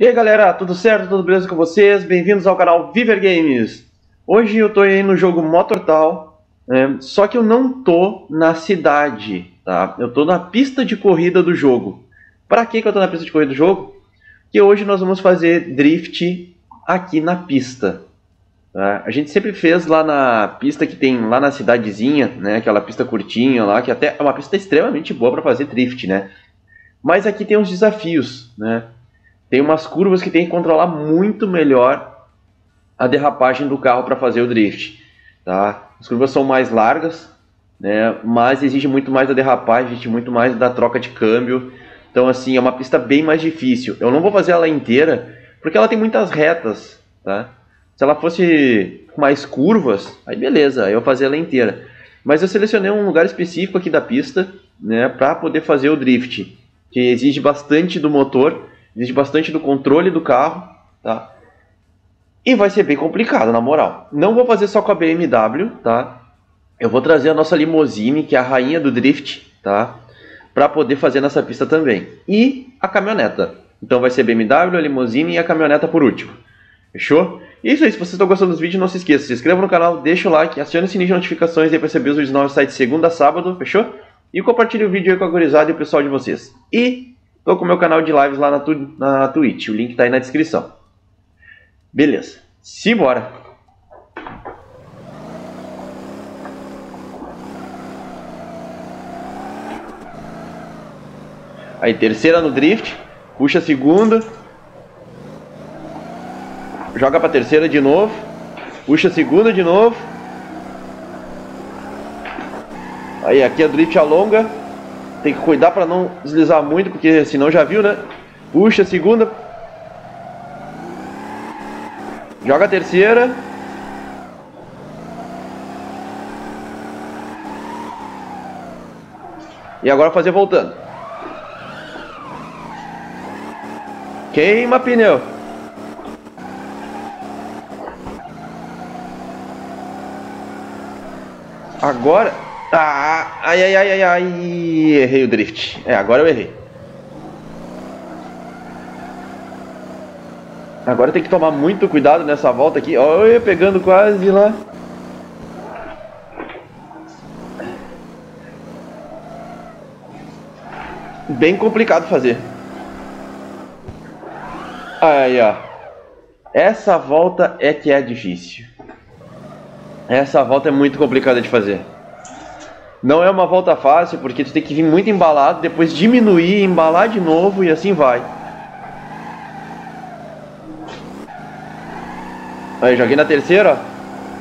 E aí galera, tudo certo? Tudo beleza com vocês? Bem-vindos ao canal Viver Games. Hoje eu tô aí no jogo Motortal, só que eu não tô na cidade, tá? Eu tô na pista de corrida do jogo. Pra que eu tô na pista de corrida do jogo? Porque hoje nós vamos fazer drift aqui na pista. Tá? A gente sempre fez lá na pista que tem lá na cidadezinha, né? Aquela pista curtinha lá, que até é uma pista extremamente boa para fazer drift, né? Mas aqui tem uns desafios, né? Tem umas curvas que tem que controlar muito melhor a derrapagem do carro para fazer o drift, tá? As curvas são mais largas, né? Mas exige muito mais da derrapagem, exige muito mais da troca de câmbio. Então, assim, é uma pista bem mais difícil. Eu não vou fazer ela inteira, porque ela tem muitas retas, tá? Se ela fosse com mais curvas, aí beleza, aí eu vou fazer ela inteira. Mas eu selecionei um lugar específico aqui da pista, né, para poder fazer o drift, que exige bastante do motor, exige bastante do controle do carro, tá? E vai ser bem complicado, na moral. Não vou fazer só com a BMW, tá? Eu vou trazer a nossa limousine, que é a rainha do drift, tá? Para poder fazer nessa pista também. E a caminhoneta. Então vai ser BMW, a limousine e a caminhoneta por último. Fechou? E é isso aí, se vocês estão gostando dos vídeos, não se esqueça, se inscreva no canal, deixa o like, acione o sininho de notificações aí para receber os vídeos novos sai de segunda a sábado, fechou? E compartilhe o vídeo aí com a gurizada e o pessoal de vocês. E tô com o meu canal de lives lá na Twitch, o link tá aí na descrição. Beleza, simbora! Aí, terceira no drift, puxa a segunda. Joga pra terceira de novo. Puxa a segunda de novo. Aí, aqui a drift alonga. Tem que cuidar pra não deslizar muito, porque senão já viu, né? Puxa a segunda. Joga a terceira. E agora fazer voltando. Queima pneu. Agora... ai, errei o drift. Agora eu errei. Agora tem que tomar muito cuidado nessa volta aqui. Olha, pegando quase lá. Bem complicado fazer. Aí, ó. Essa volta é que é difícil. Essa volta é muito complicada de fazer. Não é uma volta fácil, porque tu tem que vir muito embalado, depois diminuir, embalar de novo e assim vai. Aí, joguei na terceira, ó.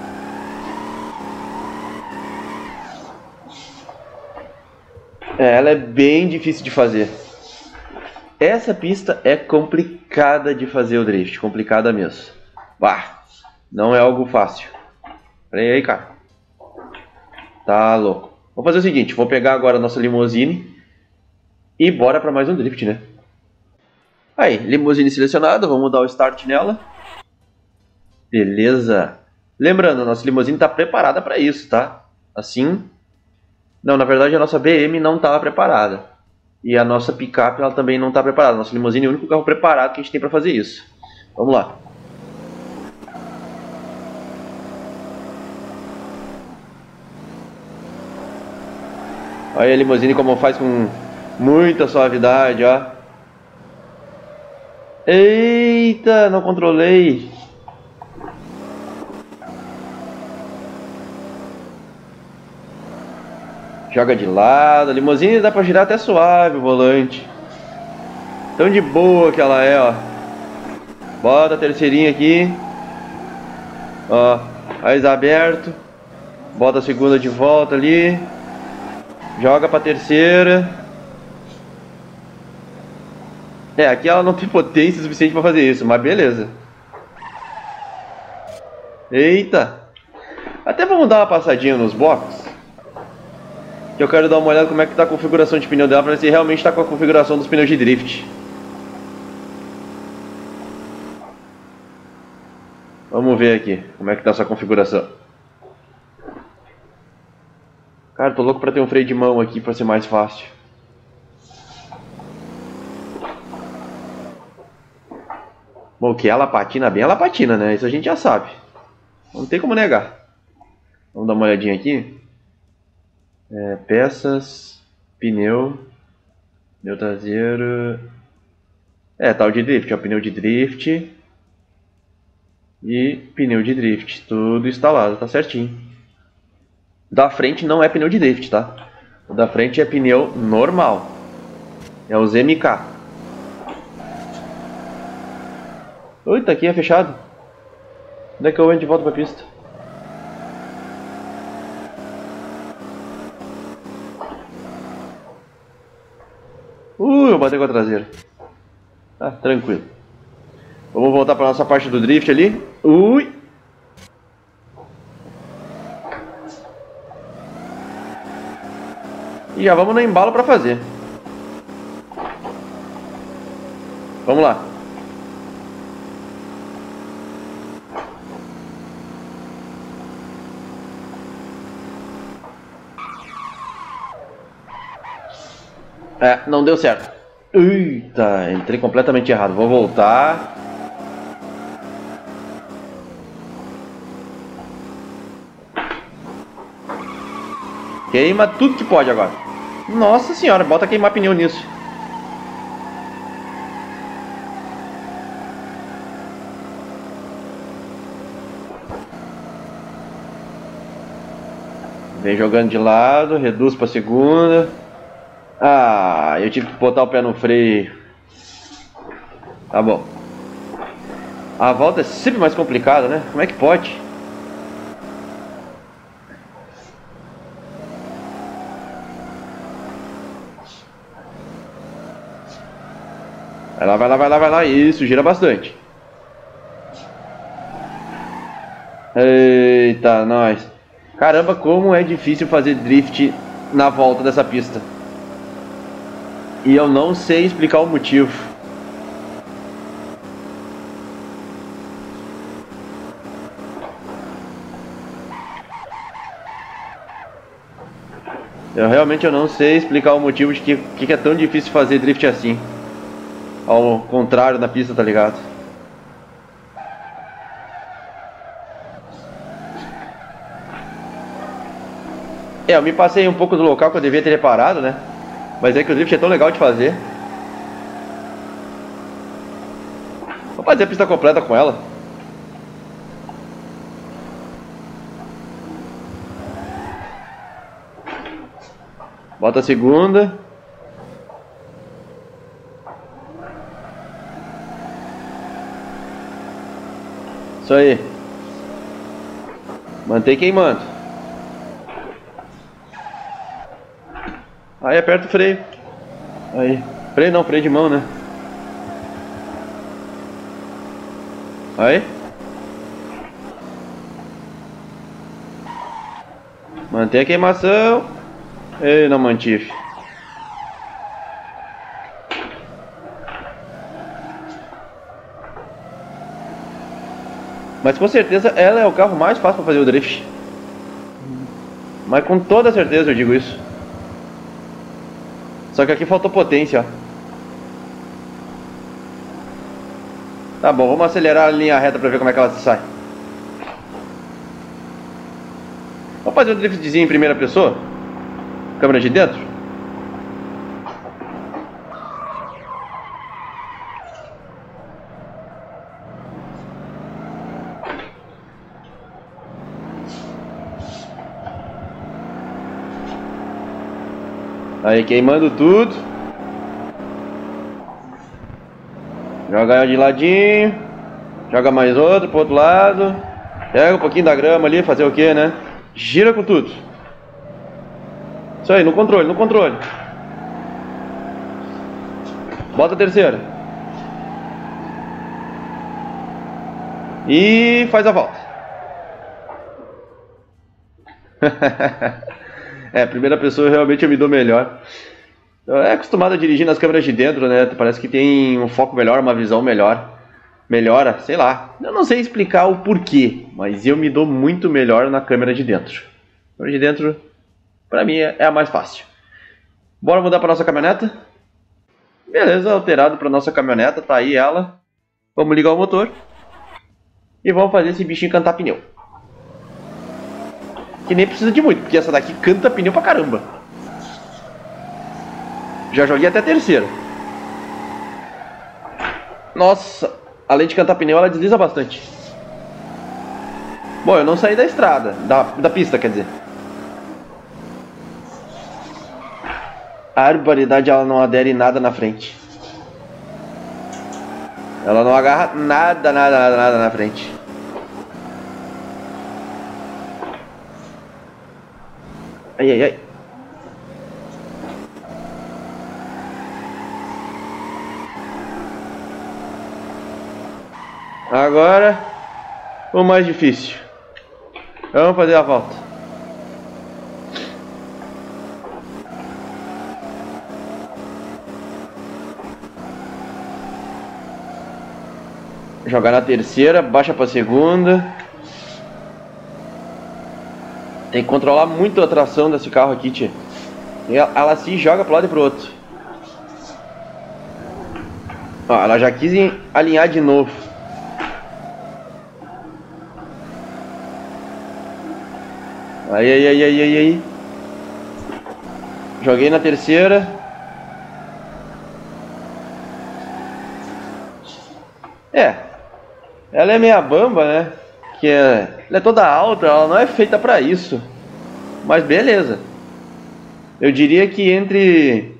Ela é bem difícil de fazer. Essa pista é complicada de fazer o drift, complicada mesmo. Bah, não é algo fácil. Pera aí, cara. Tá louco. Vou fazer o seguinte, vou pegar agora a nossa limousine e bora pra mais um drift, né? Aí, limousine selecionada, vamos dar o start nela. Beleza. Lembrando, a nossa limousine tá preparada pra isso, tá? Assim... Não, na verdade a nossa BM não estava preparada. E a nossa picape ela também não está preparada. A nossa limousine é o único carro preparado que a gente tem para fazer isso. Vamos lá. Olha a limousine como faz com muita suavidade, ó. Eita, não controlei. Joga de lado, a limousine dá pra girar até suave o volante. Tão de boa que ela é, ó. Bota a terceirinha aqui. Ó, mais aberto. Bota a segunda de volta ali. Joga pra terceira. Aqui ela não tem potência suficiente pra fazer isso, mas beleza. Eita. Até vamos dar uma passadinha nos boxes. Que eu quero dar uma olhada como é que tá a configuração de pneu dela, para ver se realmente está com a configuração dos pneus de drift. Vamos ver aqui como é que tá essa configuração. Cara, tô louco para ter um freio de mão aqui para ser mais fácil. Bom, que ela patina bem, ela patina, né? Isso a gente já sabe. Não tem como negar. Vamos dar uma olhadinha aqui. Peças, pneu traseiro. Tá o de drift, ó, pneu de drift e pneu de drift, tudo instalado, tá certinho. Da frente não é pneu de drift, tá? O da frente é pneu normal, é os MK. Ui, tá aqui, é fechado. Onde é que eu entro de volta pra pista? Eu bati com a traseira. Tá, tranquilo. Vamos voltar para nossa parte do drift ali. Ui! E já vamos no embalo para fazer. Vamos lá. Não deu certo. Eita, entrei completamente errado. Vou voltar. Queima tudo que pode agora. Nossa senhora, bota queimar pneu nisso. Vem jogando de lado, reduz para segunda. Eu tive que botar o pé no freio. Tá bom. A volta é sempre mais complicada, né? Como é que pode? Vai lá, vai lá, vai lá, vai lá. Isso, gira bastante. Eita, nós. Caramba, como é difícil fazer drift na volta dessa pista. E eu não sei explicar o motivo. Eu realmente não sei explicar o motivo de que é tão difícil fazer drift assim. Ao contrário na pista, tá ligado? Eu me passei um pouco do local que eu devia ter reparado, né? Mas é que o drift é tão legal de fazer. Vou fazer a pista completa com ela. Bota a segunda. Isso aí. Mantém queimando. Aí aperta o freio. Aí. Freio não, freio de mão, né? Aí. Mantém a queimação. Ei, não mantive. Mas com certeza ela é o carro mais fácil para fazer o drift. Mas com toda certeza eu digo isso. Só que aqui faltou potência, ó. Tá bom, vamos acelerar a linha reta para ver como é que ela se sai. Vamos fazer um driftzinho em primeira pessoa? Câmera de dentro? Aí, queimando tudo. Joga ela de ladinho. Joga mais outro pro outro lado. Pega um pouquinho da grama ali, fazer o que, né? Gira com tudo. Isso aí, no controle, no controle. Bota a terceira. E faz a volta. Primeira pessoa realmente eu me dou melhor. É acostumado a dirigir nas câmeras de dentro, né? Parece que tem um foco melhor, uma visão melhor. Melhora, sei lá. Eu não sei explicar o porquê, mas eu me dou muito melhor na câmera de dentro. A câmera de dentro, pra mim, é a mais fácil. Bora mudar pra nossa caminhoneta? Beleza, alterado pra nossa caminhoneta, tá aí ela. Vamos ligar o motor. E vamos fazer esse bichinho cantar pneu. Que nem precisa de muito, porque essa daqui canta pneu pra caramba. Já joguei até a terceira. Nossa, além de cantar pneu, ela desliza bastante. Bom, eu não saí da estrada, da pista, quer dizer. A arboridade, ela não adere nada na frente. Ela não agarra nada na frente. Ai, ai, ai. Agora, o mais difícil. Vamos fazer a volta. Jogar na terceira, baixa pra segunda. Tem que controlar muito a tração desse carro aqui, tia. Ela se joga pro lado e pro outro. Ó, ela já quis alinhar de novo. Aí. Joguei na terceira. Ela é meia bamba, né? Ela é toda alta, ela não é feita pra isso. Mas beleza. Eu diria que entre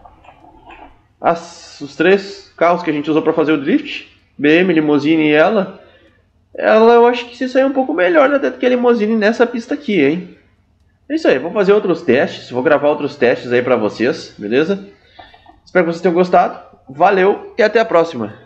os três carros que a gente usou pra fazer o drift, BM, Limousine e ela eu acho que se saiu um pouco melhor até do que a Limousine nessa pista aqui, hein? É isso aí, vou fazer outros testes, vou gravar outros testes aí pra vocês, beleza? Espero que vocês tenham gostado. Valeu e até a próxima.